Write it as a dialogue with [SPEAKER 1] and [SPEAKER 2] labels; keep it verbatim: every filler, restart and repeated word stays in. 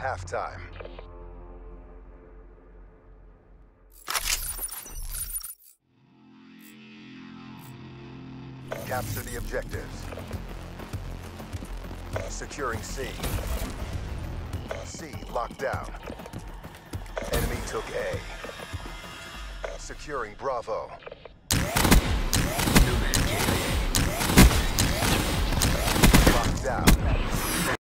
[SPEAKER 1] Halftime. Capture the objectives. Securing C. C locked down. Enemy took A. Securing Bravo. Locked down.